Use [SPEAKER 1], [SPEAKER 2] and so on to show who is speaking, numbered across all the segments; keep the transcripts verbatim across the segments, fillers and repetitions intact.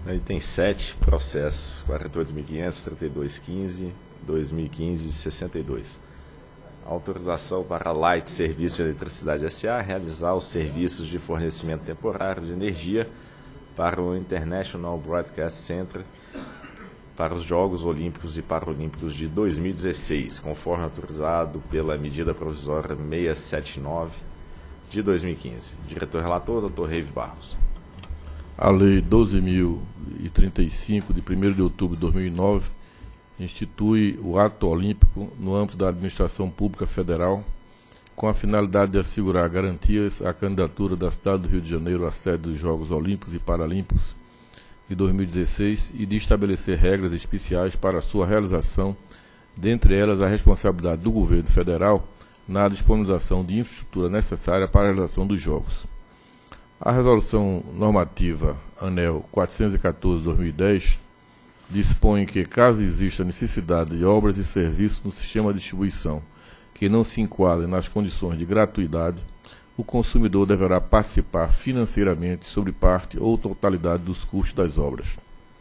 [SPEAKER 1] Aí tem sete processos, quarenta e oito mil quinhentos, trinta e dois quinze, dois mil e quinze e sessenta e dois. Autorização para a Light Serviço de Eletricidade S A realizar os serviços de fornecimento temporário de energia para o International Broadcast Center para os Jogos Olímpicos e Paralímpicos de dois mil e dezesseis, conforme autorizado pela medida provisória seiscentos e setenta e nove de dois mil e quinze. Diretor-relator, doutor Reive Barros.
[SPEAKER 2] A Lei doze mil e trinta e cinco, de primeiro de outubro de dois mil e nove, institui o ato olímpico no âmbito da administração pública federal, com a finalidade de assegurar garantias à candidatura da cidade do Rio de Janeiro à sede dos Jogos Olímpicos e Paralímpicos de dois mil e dezesseis e de estabelecer regras especiais para a sua realização, dentre elas a responsabilidade do governo federal na disponibilização de infraestrutura necessária para a realização dos Jogos. A Resolução Normativa ANEEL quatrocentos e quatorze de dois mil e dez dispõe que, caso exista necessidade de obras e serviços no sistema de distribuição que não se enquadrem nas condições de gratuidade, o consumidor deverá participar financeiramente sobre parte ou totalidade dos custos das obras.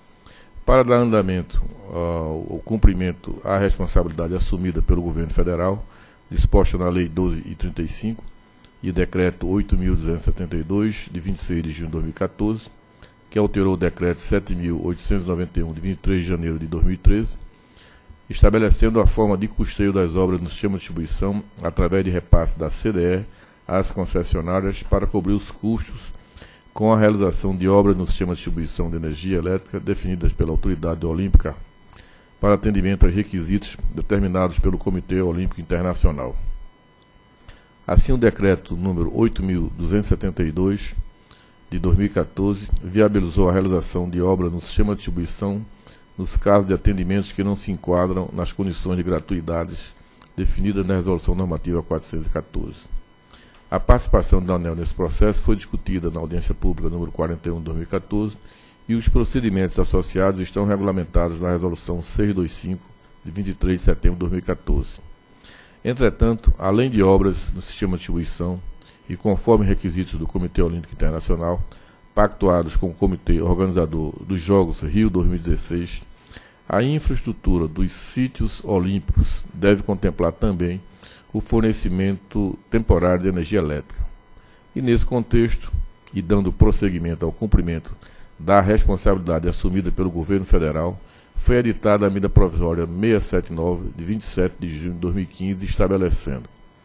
[SPEAKER 2] Para dar andamento ao cumprimento à responsabilidade assumida pelo governo federal, disposta na Lei doze mil e trinta e cinco e Decreto oito mil duzentos e setenta e dois, de vinte e seis de junho de dois mil e quatorze, que alterou o Decreto sete mil oitocentos e noventa e um, de vinte e três de janeiro de dois mil e treze, estabelecendo a forma de custeio das obras no sistema de distribuição através de repasse da C D E às concessionárias para cobrir os custos com a realização de obras no sistema de distribuição de energia elétrica definidas pela Autoridade Olímpica para atendimento aos requisitos determinados pelo Comitê Olímpico Internacional. Assim, o Decreto número oito mil duzentos e setenta e dois, de dois mil e quatorze, viabilizou a realização de obras no sistema de distribuição nos casos de atendimentos que não se enquadram nas condições de gratuidades definidas na Resolução Normativa quatrocentos e quatorze. A participação da ANEEL nesse processo foi discutida na audiência pública número quarenta e um de dois mil e quatorze e os procedimentos associados estão regulamentados na Resolução seiscentos e vinte e cinco, de vinte e três de setembro de dois mil e quatorze. Entretanto, além de obras no sistema de distribuição e conforme requisitos do Comitê Olímpico Internacional, pactuados com o Comitê Organizador dos Jogos Rio dois mil e dezesseis, a infraestrutura dos sítios olímpicos deve contemplar também o fornecimento temporário de energia elétrica. E nesse contexto, e dando prosseguimento ao cumprimento da responsabilidade assumida pelo governo federal, foi editada a medida provisória seiscentos e setenta e nove, de vinte e sete de junho de dois mil e quinze, estabelecendo.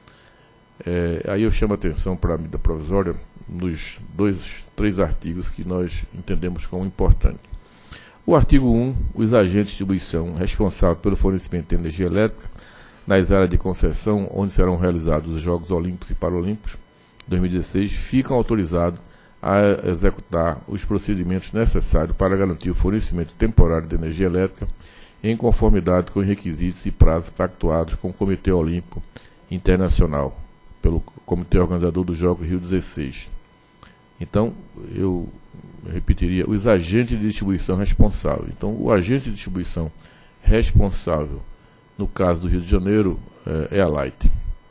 [SPEAKER 2] É, aí eu chamo a atenção para a medida provisória nos dois, três artigos que nós entendemos como importantes. O artigo um, os agentes de distribuição responsáveis pelo fornecimento de energia elétrica nas áreas de concessão onde serão realizados os Jogos Olímpicos e Paralímpicos dois mil e dezesseis ficam autorizados a executar os procedimentos necessários para garantir o fornecimento temporário de energia elétrica em conformidade com os requisitos e prazos pactuados com o Comitê Olímpico Internacional, pelo Comitê Organizador dos Jogos Rio dezesseis. Então, eu repetiria, os agentes de distribuição responsáveis. Então, o agente de distribuição responsável, no caso do Rio de Janeiro, é a Light.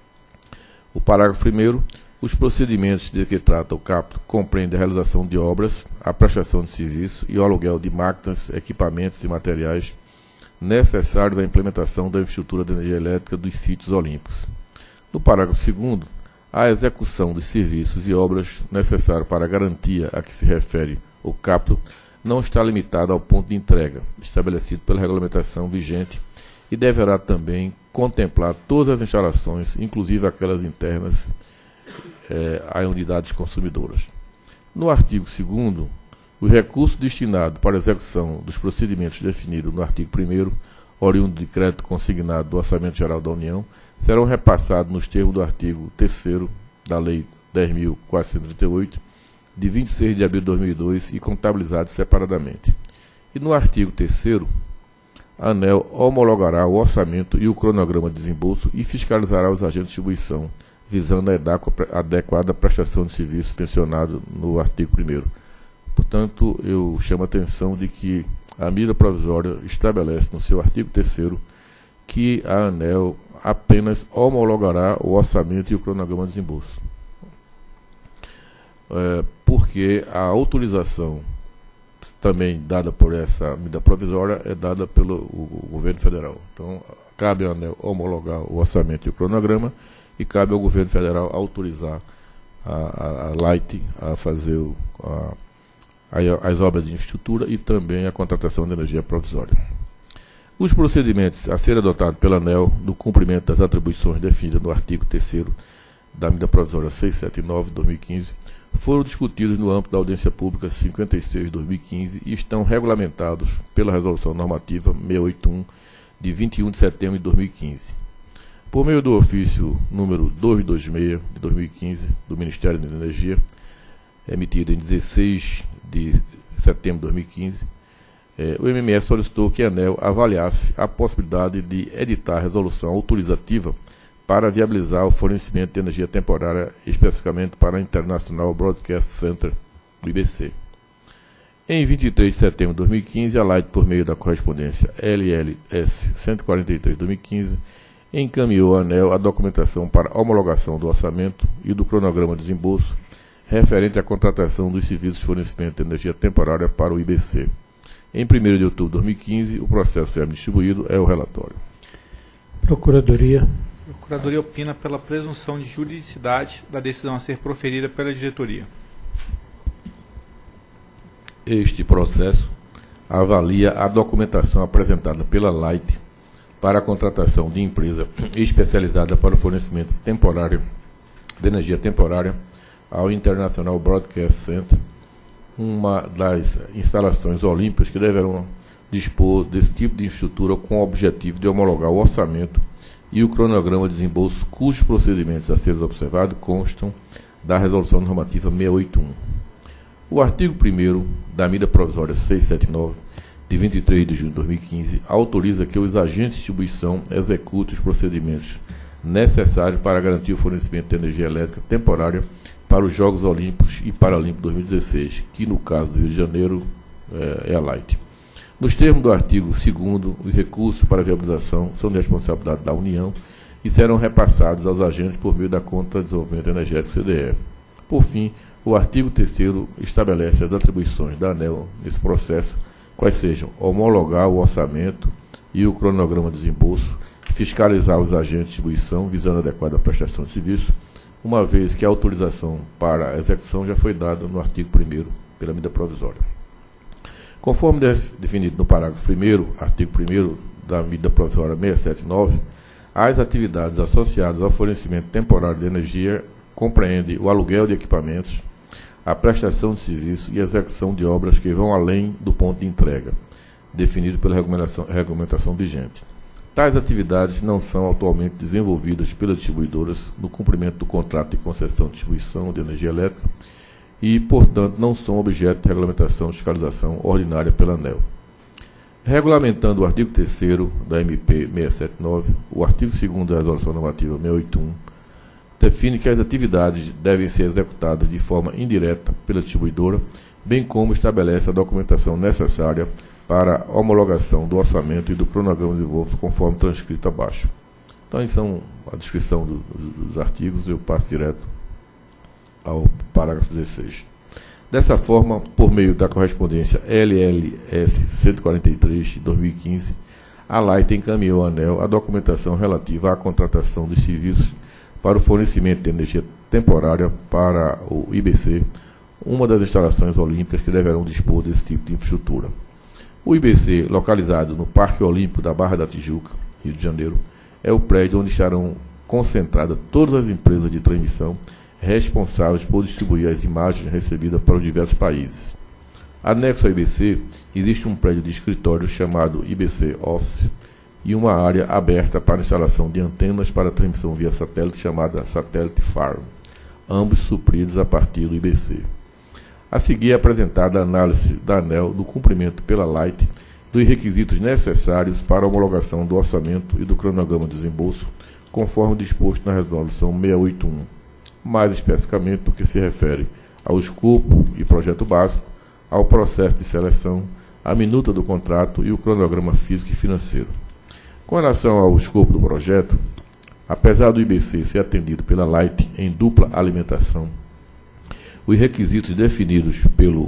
[SPEAKER 2] O parágrafo primeiro, os procedimentos de que trata o caput compreendem a realização de obras, a prestação de serviço e o aluguel de máquinas, equipamentos e materiais necessários à implementação da infraestrutura de energia elétrica dos sítios olímpicos. No parágrafo segundo, a execução dos serviços e obras necessários para a garantia a que se refere o caput não está limitada ao ponto de entrega, estabelecido pela regulamentação vigente, e deverá também contemplar todas as instalações, inclusive aquelas internas, eh, a unidades consumidoras. No artigo segundo, os recursos destinados para a execução dos procedimentos definidos no artigo primeiro, oriundo de crédito consignado do Orçamento Geral da União, serão repassados nos termos do artigo terceiro da Lei dez mil quatrocentos e trinta e oito, de vinte e seis de abril de dois mil e dois, e contabilizados separadamente. E no artigo terceiro, a ANEEL homologará o orçamento e o cronograma de desembolso e fiscalizará os agentes de distribuição, visando a adequada prestação de serviços pensionado no artigo primeiro. Portanto, eu chamo a atenção de que a medida provisória estabelece no seu artigo terceiro que a ANEEL apenas homologará o orçamento e o cronograma de desembolso. É, porque a autorização também dada por essa medida provisória é dada pelo o, o governo federal. Então, cabe ao ANEEL homologar o orçamento e o cronograma e cabe ao governo federal autorizar a, a, a Light a fazer o, a, a, as obras de infraestrutura e também a contratação de energia provisória. Os procedimentos a serem adotados pela ANEEL no cumprimento das atribuições definidas no artigo terceiro da medida provisória seiscentos e setenta e nove de dois mil e quinze foram discutidos no âmbito da audiência pública cinquenta e seis de dois mil e quinze e estão regulamentados pela resolução normativa seiscentos e oitenta e um de vinte e um de setembro de dois mil e quinze. Por meio do ofício número duzentos e vinte e seis de dois mil e quinze do Ministério da Energia, emitido em dezesseis de setembro de dois mil e quinze, eh, o M M S solicitou que a ANEEL avaliasse a possibilidade de editar a resolução autorizativa para viabilizar o fornecimento de energia temporária, especificamente para a International Broadcast Center, o I B C. Em vinte e três de setembro de dois mil e quinze, a Light, por meio da correspondência L L S cento e quarenta e três de dois mil e quinze, encaminhou à ANEEL a documentação para homologação do orçamento e do cronograma de desembolso referente à contratação dos serviços de fornecimento de energia temporária para o I B C. Em primeiro de outubro de dois mil e quinze, o processo foi distribuído, é o relatório.
[SPEAKER 3] Procuradoria.
[SPEAKER 4] A Procuradoria opina pela presunção de juridicidade da decisão a ser proferida pela diretoria.
[SPEAKER 2] Este processo avalia a documentação apresentada pela Light para a contratação de empresa especializada para o fornecimento temporário de energia temporária ao International Broadcast Center, uma das instalações olímpicas que deverão dispor desse tipo de infraestrutura com o objetivo de homologar o orçamento e o cronograma de desembolso, cujos procedimentos a serem observados constam da Resolução Normativa seiscentos e oitenta e um. O artigo primeiro da medida provisória seiscentos e setenta e nove, de vinte e três de junho de dois mil e quinze, autoriza que os agentes de distribuição executem os procedimentos necessários para garantir o fornecimento de energia elétrica temporária para os Jogos Olímpicos e Paralímpicos dois mil e dezesseis, que no caso do Rio de Janeiro é, é a Light. Nos termos do artigo segundo, os recursos para viabilização são de responsabilidade da União e serão repassados aos agentes por meio da Conta de Desenvolvimento Energético C D E. Por fim, o artigo terceiro estabelece as atribuições da ANEEL nesse processo, quais sejam homologar o orçamento e o cronograma de desembolso, fiscalizar os agentes de distribuição visando a adequada prestação de serviço, uma vez que a autorização para a execução já foi dada no artigo primeiro pela medida provisória. Conforme definido no parágrafo primeiro, artigo primeiro da medida provisória seiscentos e setenta e nove, as atividades associadas ao fornecimento temporário de energia compreendem o aluguel de equipamentos, a prestação de serviços e a execução de obras que vão além do ponto de entrega, definido pela regulamentação, regulamentação vigente. Tais atividades não são atualmente desenvolvidas pelas distribuidoras no cumprimento do contrato de concessão de distribuição de energia elétrica e, portanto, não são objeto de regulamentação de fiscalização ordinária pela ANEEL. Regulamentando o artigo terceiro da M P seiscentos e setenta e nove, o artigo segundo da Resolução Normativa seiscentos e oitenta e um define que as atividades devem ser executadas de forma indireta pela distribuidora, bem como estabelece a documentação necessária para a homologação do orçamento e do cronograma de desenvolvimento, conforme transcrito abaixo. Então, isso é a descrição do, dos artigos, eu passo direto ao parágrafo dezesseis. Dessa forma, por meio da correspondência L L S cento e quarenta e três de dois mil e quinze, a Light encaminhou à ANEEL a documentação relativa à contratação de serviços para o fornecimento de energia temporária para o I B C, uma das instalações olímpicas que deverão dispor desse tipo de infraestrutura. O I B C, localizado no Parque Olímpico da Barra da Tijuca, Rio de Janeiro, é o prédio onde estarão concentradas todas as empresas de transmissão responsáveis por distribuir as imagens recebidas para os diversos países. Anexo ao I B C, existe um prédio de escritório chamado I B C Office e uma área aberta para instalação de antenas para transmissão via satélite chamada Satellite Farm, ambos supridos a partir do I B C. A seguir é apresentada a análise da ANEEL do cumprimento pela Light dos requisitos necessários para a homologação do orçamento e do cronograma de desembolso, conforme disposto na Resolução seiscentos e oitenta e um, mais especificamente no que se refere ao escopo e projeto básico, ao processo de seleção, à minuta do contrato e o cronograma físico e financeiro. Com relação ao escopo do projeto, apesar do I B C ser atendido pela Light em dupla alimentação, os requisitos definidos pelo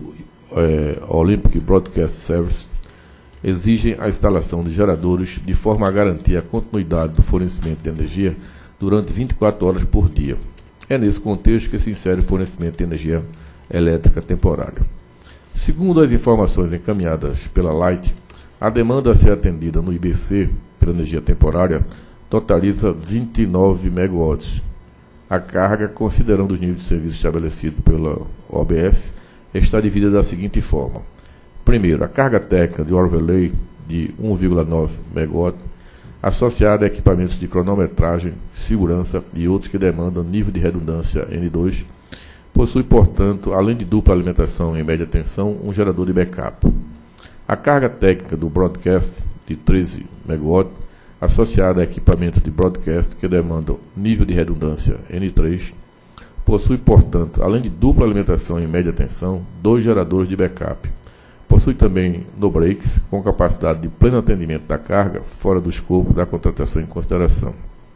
[SPEAKER 2] é, Olympic Broadcast Service exigem a instalação de geradores de forma a garantir a continuidade do fornecimento de energia durante vinte e quatro horas por dia. É nesse contexto que se insere o fornecimento de energia elétrica temporária. Segundo as informações encaminhadas pela Light, a demanda a ser atendida no I B C pela energia temporária totaliza vinte e nove megawatts. A carga, considerando os níveis de serviço estabelecidos pela O B S, está dividida da seguinte forma. Primeiro, a carga técnica de overlay de um vírgula nove megawatts, associada a equipamentos de cronometragem, segurança e outros que demandam nível de redundância N dois, possui, portanto, além de dupla alimentação em média tensão, um gerador de backup. A carga técnica do broadcast de treze megawatts, associada a equipamentos de broadcast que demandam nível de redundância N três, possui, portanto, além de dupla alimentação em média tensão, dois geradores de backup. Possui também no-breaks, com capacidade de pleno atendimento da carga, fora do escopo da contratação em consideração.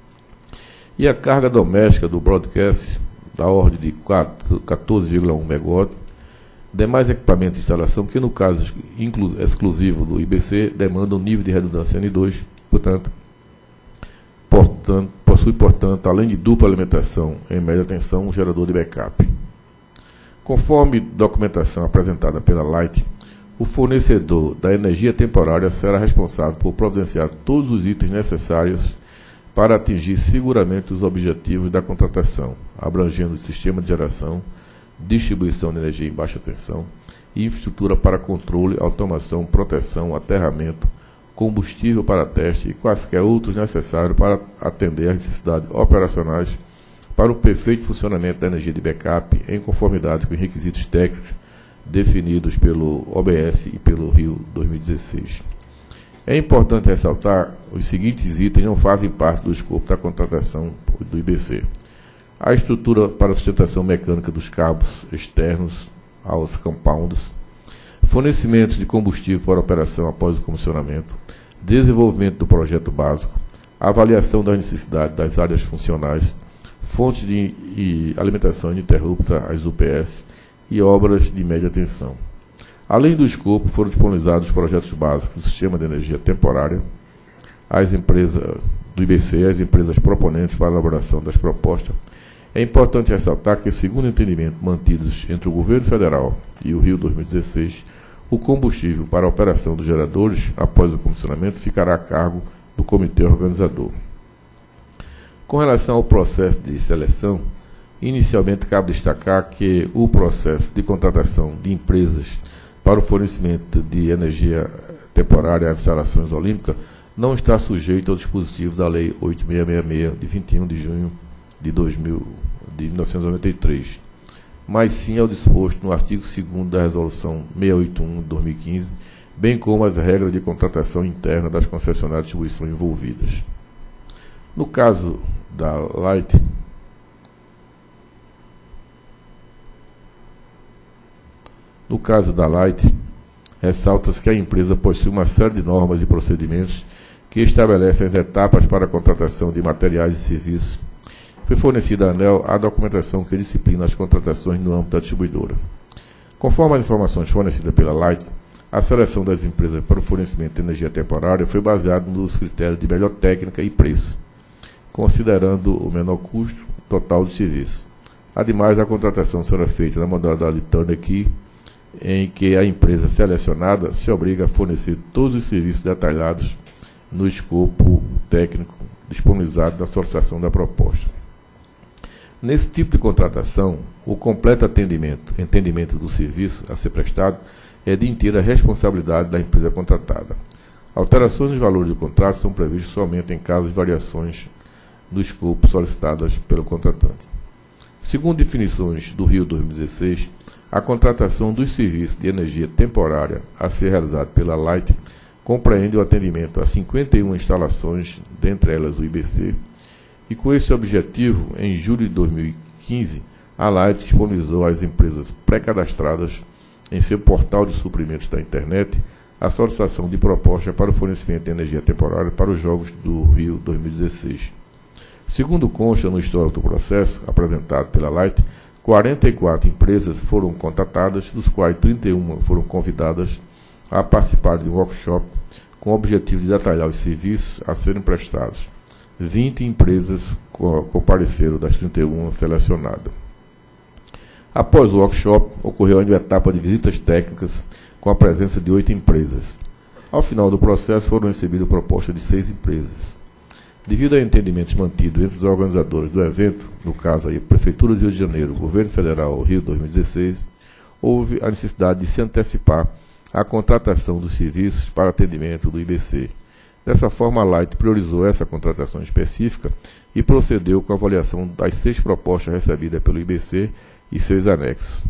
[SPEAKER 2] E a carga doméstica do broadcast, da ordem de quatorze vírgula um megawatts, demais equipamentos de instalação que, no caso exclusivo do I B C, demandam nível de redundância N dois, portanto, portanto, possui, portanto, além de dupla alimentação em média tensão, um gerador de backup. Conforme documentação apresentada pela Light, o fornecedor da energia temporária será responsável por providenciar todos os itens necessários para atingir seguramente os objetivos da contratação, abrangendo o sistema de geração, distribuição de energia em baixa tensão e infraestrutura para controle, automação, proteção, aterramento, combustível para teste e quaisquer outros necessários para atender às necessidades operacionais para o perfeito funcionamento da energia de backup em conformidade com os requisitos técnicos definidos pelo O B S e pelo Rio dois mil e dezesseis. É importante ressaltar que os seguintes itens não fazem parte do escopo da contratação do I B C. A estrutura para a sustentação mecânica dos cabos externos aos compounds, fornecimentos de combustível para operação após o comissionamento, desenvolvimento do projeto básico, avaliação das necessidades das áreas funcionais, fontes de alimentação ininterrupta às U P S e obras de média tensão. Além do escopo, foram disponibilizados os projetos básicos do sistema de energia temporária às empresas do I B C, às empresas proponentes para a elaboração das propostas. É importante ressaltar que, segundo o entendimento mantidos entre o governo federal e o Rio dois mil e dezesseis, o combustível para a operação dos geradores, após o comissionamento, ficará a cargo do comitê organizador. Com relação ao processo de seleção, inicialmente cabe destacar que o processo de contratação de empresas para o fornecimento de energia temporária às instalações olímpicas não está sujeito ao dispositivo da Lei oito mil seiscentos e sessenta e seis, de vinte e um de junho de, dois mil, de mil novecentos e noventa e três, mas sim ao disposto no artigo segundo da Resolução seiscentos e oitenta e um de dois mil e quinze, bem como as regras de contratação interna das concessionárias de distribuição envolvidas. No caso da Light, no caso da Light, ressalta-se que a empresa possui uma série de normas e procedimentos que estabelecem as etapas para a contratação de materiais e serviços. Foi fornecida à ANEEL a documentação que disciplina as contratações no âmbito da distribuidora. Conforme as informações fornecidas pela Light, a seleção das empresas para o fornecimento de energia temporária foi baseada nos critérios de melhor técnica e preço, considerando o menor custo total de serviço. Ademais, a contratação será feita na modalidade turnkey, em que a empresa selecionada se obriga a fornecer todos os serviços detalhados no escopo técnico disponibilizado na solicitação da proposta. Nesse tipo de contratação, o completo atendimento, entendimento do serviço a ser prestado é de inteira responsabilidade da empresa contratada. Alterações nos valores do contrato são previstas somente em caso de variações do escopo solicitadas pelo contratante. Segundo definições do Rio dois mil e dezesseis, a contratação dos serviços de energia temporária a ser realizado pela Light compreende o atendimento a cinquenta e uma instalações, dentre elas o I B C, e com esse objetivo, em julho de dois mil e quinze, a Light disponibilizou às empresas pré-cadastradas em seu portal de suprimentos da internet a solicitação de proposta para o fornecimento de energia temporária para os Jogos do Rio dois mil e dezesseis. Segundo consta no histórico do processo apresentado pela Light, quarenta e quatro empresas foram contatadas, dos quais trinta e uma foram convidadas a participar de um workshop com o objetivo de detalhar os serviços a serem prestados. vinte empresas compareceram das trinta e uma selecionadas. Após o workshop, ocorreu ainda uma etapa de visitas técnicas com a presença de oito empresas. Ao final do processo, foram recebidas propostas de seis empresas. Devido a entendimentos mantidos entre os organizadores do evento, no caso aí, Prefeitura do Rio de Janeiro, Governo Federal, Rio dois mil e dezesseis, houve a necessidade de se antecipar a contratação dos serviços para atendimento do I B C. Dessa forma, a Light priorizou essa contratação específica e procedeu com a avaliação das seis propostas recebidas pelo I B C e seus anexos.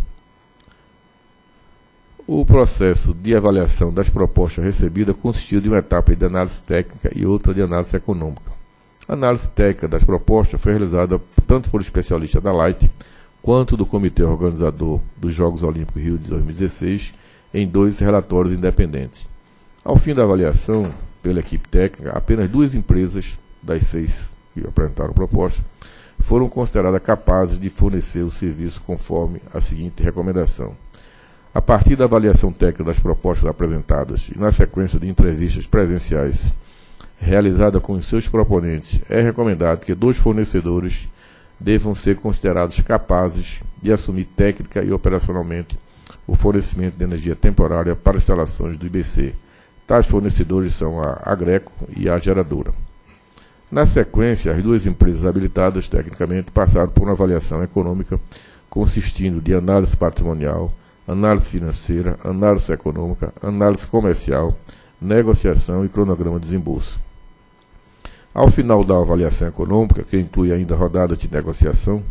[SPEAKER 2] O processo de avaliação das propostas recebidas consistiu de uma etapa de análise técnica e outra de análise econômica. A análise técnica das propostas foi realizada tanto por especialistas da Light quanto do Comitê Organizador dos Jogos Olímpicos Rio de dois mil e dezesseis em dois relatórios independentes. Ao fim da avaliação pela equipe técnica, apenas duas empresas das seis que apresentaram proposta foram consideradas capazes de fornecer o serviço conforme a seguinte recomendação. A partir da avaliação técnica das propostas apresentadas e na sequência de entrevistas presenciais realizada com os seus proponentes, é recomendado que dois fornecedores devam ser considerados capazes de assumir técnica e operacionalmente o fornecimento de energia temporária para instalações do I B C. Tais fornecedores são a Agreco e a geradora. Na sequência, as duas empresas habilitadas tecnicamente passaram por uma avaliação econômica consistindo de análise patrimonial, análise financeira, análise econômica, análise comercial, negociação e cronograma de desembolso. Ao final da avaliação econômica, que inclui ainda a rodada de negociação,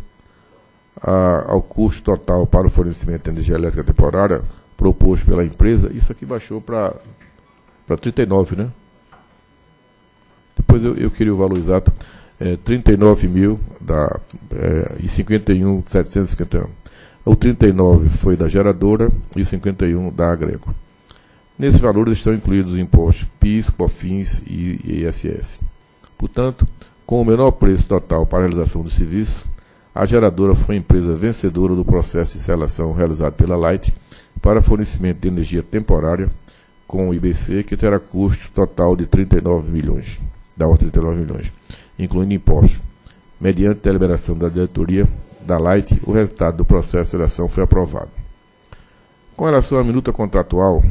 [SPEAKER 2] a, ao custo total para o fornecimento de energia elétrica temporária proposto pela empresa, isso aqui baixou para trinta e nove, né? Depois eu, eu queria o valor exato, é, trinta e nove mil da, é, e cinquenta e um mil setecentos e cinquenta e um. O trinta e nove foi da geradora e cinquenta e um da Agreco. Nesses valores estão incluídos os impostos PIS, COFINS e I S S. Portanto, com o menor preço total para a realização do serviço, a geradora foi a empresa vencedora do processo de seleção realizado pela Light para fornecimento de energia temporária com o I B C, que terá custo total de trinta e nove milhões, da ordem de trinta e nove milhões, incluindo impostos. Mediante a deliberação da diretoria da Light, o resultado do processo de seleção foi aprovado. Com relação à minuta contratual,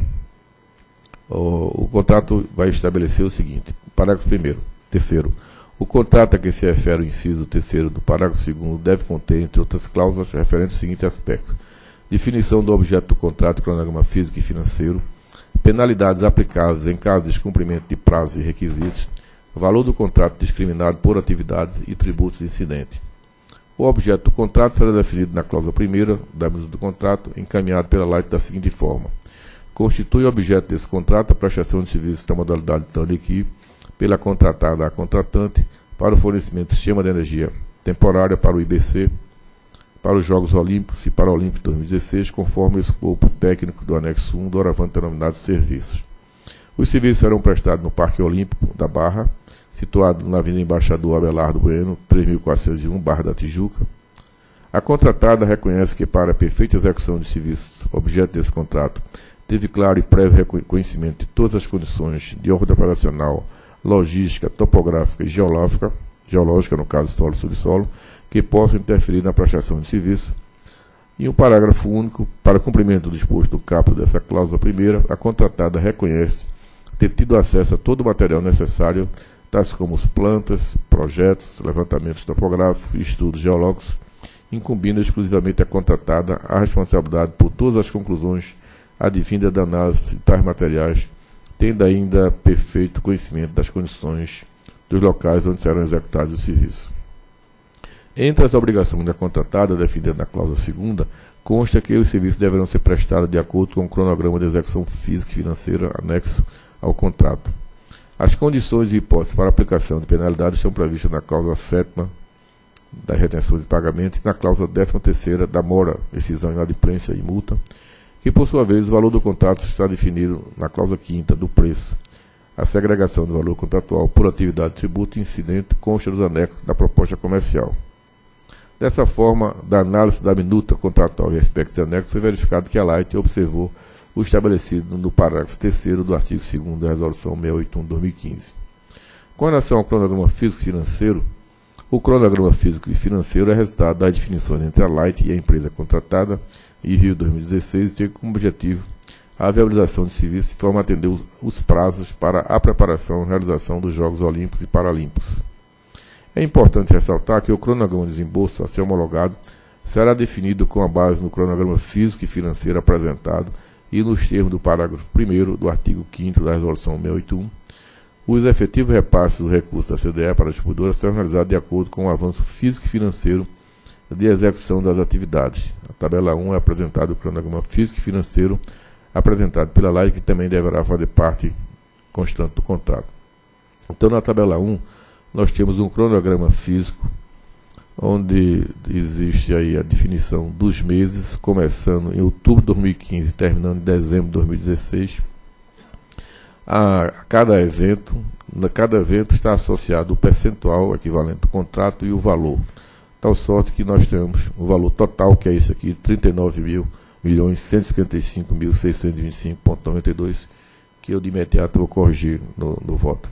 [SPEAKER 2] o, o contrato vai estabelecer o seguinte: parágrafo primeiro. Terceiro, o contrato a que se refere o inciso terceiro do parágrafo segundo deve conter, entre outras cláusulas, referentes ao seguinte aspecto: definição do objeto do contrato, cronograma físico e financeiro, penalidades aplicáveis em caso de descumprimento de prazos e requisitos, valor do contrato discriminado por atividades e tributos incidentes. O objeto do contrato será definido na cláusula primeira da minuta do contrato, encaminhado pela Light da seguinte forma: constitui objeto desse contrato a prestação de serviços da modalidade turnkey pela contratada a contratante para o fornecimento de sistema de energia temporária para o I B C, para os Jogos Olímpicos e Paralímpicos dois mil e dezesseis, conforme o escopo técnico do anexo um do oravante denominado serviços. Os serviços serão prestados no Parque Olímpico da Barra, situado na Avenida Embaixador Abelardo Bueno, três mil quatrocentos e um, Barra da Tijuca. A contratada reconhece que, para a perfeita execução de serviços objeto desse contrato, teve claro e prévio reconhecimento de todas as condições de ordem operacional, logística, topográfica e geológica, geológica no caso solo e subsolo, que possam interferir na prestação de serviço. E um parágrafo único: para cumprimento do disposto do caput dessa cláusula primeira, a contratada reconhece ter tido acesso a todo o material necessário, tais como as plantas, projetos, levantamentos topográficos e estudos geológicos, incumbindo exclusivamente a contratada a responsabilidade por todas as conclusões advindas da análise de tais materiais, tendo ainda perfeito conhecimento das condições dos locais onde serão executados os serviços. Entre as obrigações da contratada, definidas na cláusula segunda, consta que os serviços deverão ser prestados de acordo com o cronograma de execução física e financeira anexo ao contrato. As condições e hipóteses para aplicação de penalidades estão previstas na cláusula sétima das retenções de pagamento e na cláusula décima terceira da mora, rescisão, inadimplência e multa, que, por sua vez, o valor do contrato está definido na cláusula quinta do preço. A segregação do valor contratual por atividade, tributo e incidente consta dos anexos da proposta comercial. Dessa forma, da análise da minuta contratual e aspectos anexos, foi verificado que a Light observou o estabelecido no parágrafo terceiro do artigo segundo da Resolução seiscentos e oitenta e um de dois mil e quinze. Com relação ao cronograma físico e financeiro, o cronograma físico e financeiro é resultado das definições entre a Light e a empresa contratada em Rio dois mil e dezesseis e tem como objetivo a viabilização de serviços de forma a atender os prazos para a preparação e realização dos Jogos Olímpicos e Paralímpicos. É importante ressaltar que o cronograma de desembolso a ser homologado será definido com a base no cronograma físico e financeiro apresentado e nos termos do parágrafo primeiro do artigo quinto da Resolução seiscentos e oitenta e um. Os efetivos repasses do recurso da C D E para a distribuidora serão realizados de acordo com o avanço físico e financeiro de execução das atividades. A tabela um é apresentado o cronograma físico e financeiro apresentado pela Light, que também deverá fazer parte constante do contrato. Então, na tabela um, nós temos um cronograma físico, onde existe aí a definição dos meses, começando em outubro de dois mil e quinze e terminando em dezembro de dois mil e dezesseis. A cada evento, a cada evento está associado o percentual equivalente do contrato e o valor. Tal sorte que nós temos o valor total, que é esse aqui, trinta e nove mil milhões cento e cinquenta e cinco mil seiscentos e vinte e cinco vírgula noventa e dois, que eu de imediato vou corrigir no, no voto.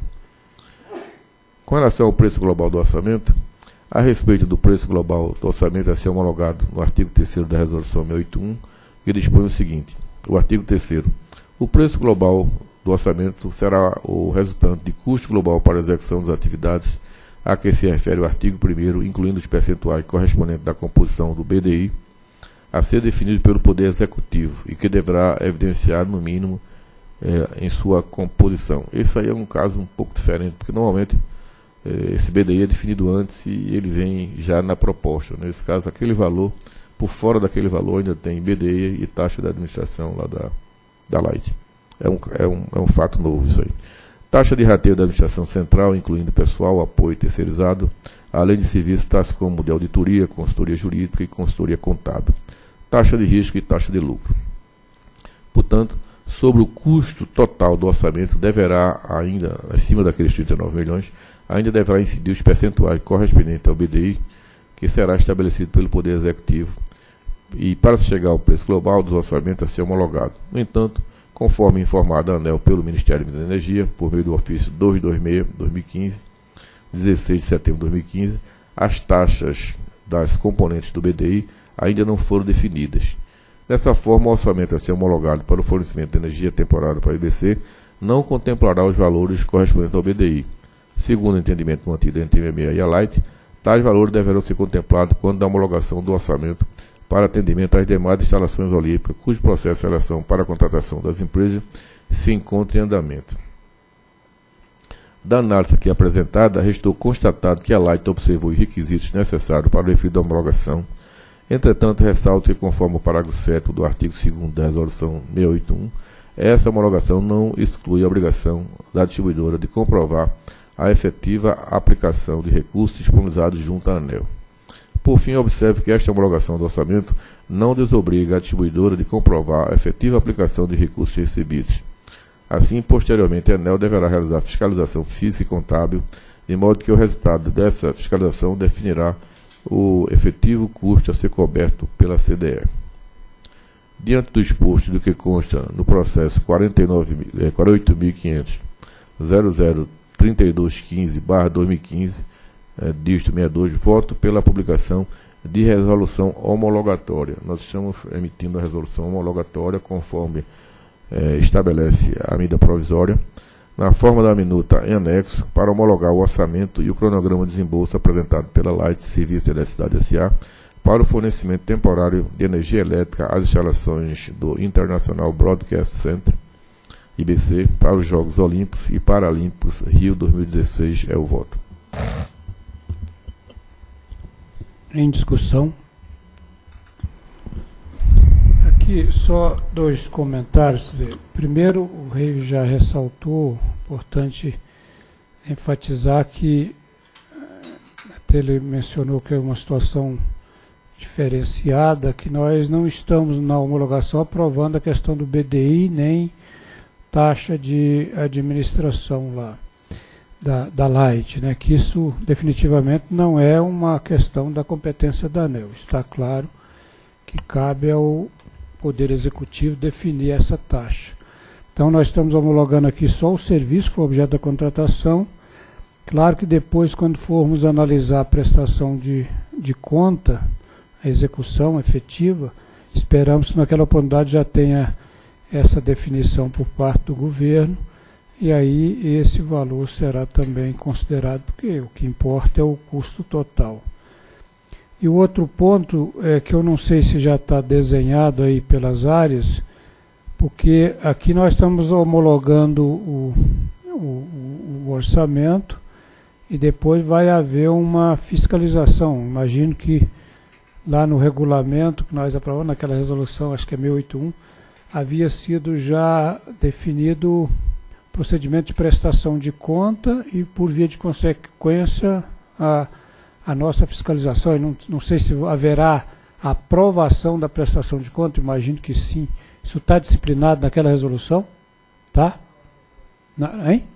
[SPEAKER 2] Com relação ao preço global do orçamento, a respeito do preço global do orçamento a ser homologado no artigo terceiro da Resolução seiscentos e oitenta e um, ele dispõe o seguinte: o artigo terceiro. O preço global do orçamento será o resultante de custo global para a execução das atividades a que se refere o artigo primeiro, incluindo os percentuais correspondentes da composição do B D I, a ser definido pelo Poder Executivo e que deverá evidenciar, no mínimo, eh, em sua composição. Esse aí é um caso um pouco diferente, porque normalmente eh, esse B D I é definido antes e ele vem já na proposta. Nesse caso, aquele valor, por fora daquele valor, ainda tem B D I e taxa de administração lá da, da Light. É um, é, um, é um fato novo isso aí. Taxa de rateio da administração central, incluindo pessoal, apoio terceirizado, além de serviços tais como de auditoria, consultoria jurídica e consultoria contábil. Taxa de risco e taxa de lucro. Portanto, sobre o custo total do orçamento, deverá ainda, acima daqueles trinta e nove milhões, ainda deverá incidir os percentuais correspondentes ao B D I, que será estabelecido pelo Poder Executivo, e para chegar ao preço global do orçamento a ser homologado. No entanto, conforme informado a ANEEL pelo Ministério da Energia, por meio do ofício duzentos e vinte e seis barra dois mil e quinze, dezesseis de setembro de dois mil e quinze, as taxas das componentes do B D I ainda não foram definidas. Dessa forma, o orçamento a ser homologado para o fornecimento de energia temporária para a I B C não contemplará os valores correspondentes ao B D I. Segundo o entendimento mantido entre a M M E e a Light, tais valores deverão ser contemplados quando da homologação do orçamento para atendimento às demais instalações olímpicas, cujo processo de seleção para a contratação das empresas se encontra em andamento. Da análise aqui apresentada, restou constatado que a Light observou os requisitos necessários para o efeito da homologação. Entretanto, ressalto que, conforme o parágrafo sétimo do artigo segundo da Resolução seiscentos e oitenta e um, essa homologação não exclui a obrigação da distribuidora de comprovar a efetiva aplicação de recursos disponibilizados junto à ANEEL. Por fim, observe que esta homologação do orçamento não desobriga a distribuidora de comprovar a efetiva aplicação de recursos recebidos. Assim, posteriormente, a ANEEL deverá realizar fiscalização física e contábil, de modo que o resultado dessa fiscalização definirá o efetivo custo a ser coberto pela C D E. Diante do exposto do que consta no processo quarenta e oito mil quinhentos ponto zero zero trinta e dois quinze barra dois mil e quinze, é, dígito sessenta e dois, voto pela publicação de resolução homologatória. Nós estamos emitindo a resolução homologatória conforme é, estabelece a medida provisória, na forma da minuta em anexo, para homologar o orçamento e o cronograma de desembolso apresentado pela Light Serviço de Eletricidade S A para o fornecimento temporário de energia elétrica às instalações do International Broadcast Center, I B C, para os Jogos Olímpicos e Paralímpicos Rio dois mil e dezesseis. É o voto.
[SPEAKER 3] Em discussão. Aqui só dois comentários. Primeiro, o Rei já ressaltou, importante enfatizar que até ele mencionou que é uma situação diferenciada, que nós não estamos na homologação aprovando a questão do B D I nem taxa de administração lá. da, da Light, né, que isso definitivamente não é uma questão da competência da ANEEL. Está claro que cabe ao Poder Executivo definir essa taxa. Então nós estamos homologando aqui só o serviço que foi objeto da contratação. Claro que depois, quando formos analisar a prestação de, de conta, a execução efetiva, esperamos que naquela oportunidade já tenha essa definição por parte do governo, e aí esse valor será também considerado, porque o que importa é o custo total. E o outro ponto é que eu não sei se já está desenhado aí pelas áreas, porque aqui nós estamos homologando o, o, o orçamento e depois vai haver uma fiscalização. Imagino que lá no regulamento que nós aprovamos, naquela resolução, acho que é seiscentos e oitenta e um, havia sido já definido procedimento de prestação de conta e, por via de consequência, a, a nossa fiscalização. Eu não, não sei se haverá aprovação da prestação de conta, imagino que sim. Isso está disciplinado naquela resolução? Tá? Na, hein?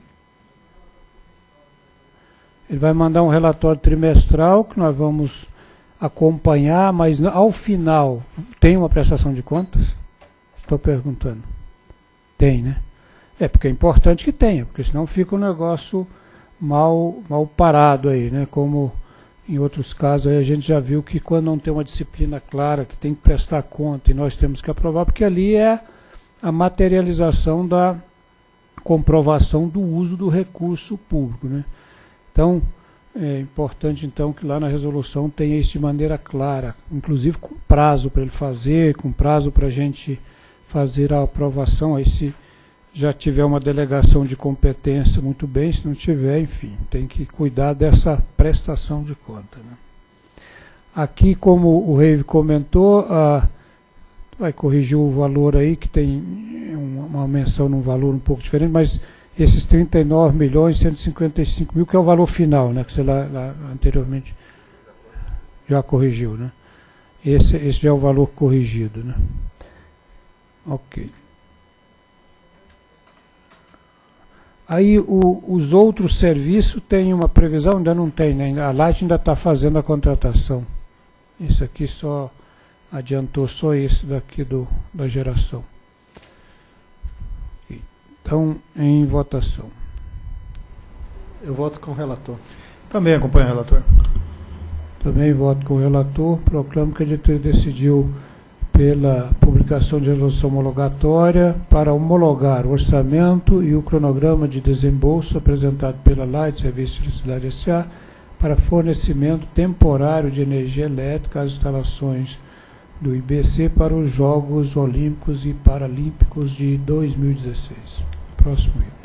[SPEAKER 3] Ele vai mandar um relatório trimestral que nós vamos acompanhar, mas ao final tem uma prestação de contas? Estou perguntando. Tem, né? É, porque é importante que tenha, porque senão fica um negócio mal, mal parado aí, né? Como em outros casos aí a gente já viu que quando não tem uma disciplina clara, que tem que prestar conta e nós temos que aprovar, porque ali é a materialização da comprovação do uso do recurso público, né? Então, é importante então que lá na resolução tenha isso de maneira clara, inclusive com prazo para ele fazer, com prazo para a gente fazer a aprovação. Aí se já tiver uma delegação de competência, muito bem, se não tiver, enfim, tem que cuidar dessa prestação de conta, né? Aqui, como o Reive comentou, a, vai corrigir o valor aí, que tem uma menção num valor um pouco diferente, mas esses trinta e nove milhões cento e cinquenta e cinco mil, que é o valor final, né, que você lá, lá anteriormente já corrigiu, né? Esse, esse já é o valor corrigido, né? Ok. Aí o, os outros serviços têm uma previsão, ainda não tem, né? A Light ainda está fazendo a contratação. Isso aqui só adiantou só esse daqui do, da geração. Então, em votação.
[SPEAKER 5] Eu voto com o relator. Também acompanho o relator.
[SPEAKER 3] Também voto com o relator. Proclamo que a diretoria decidiu pela publicação de resolução homologatória para homologar o orçamento e o cronograma de desembolso apresentado pela Light Serviço de Eletricidade S A para fornecimento temporário de energia elétrica às instalações do I B C para os Jogos Olímpicos e Paralímpicos de dois mil e dezesseis. Próximo item.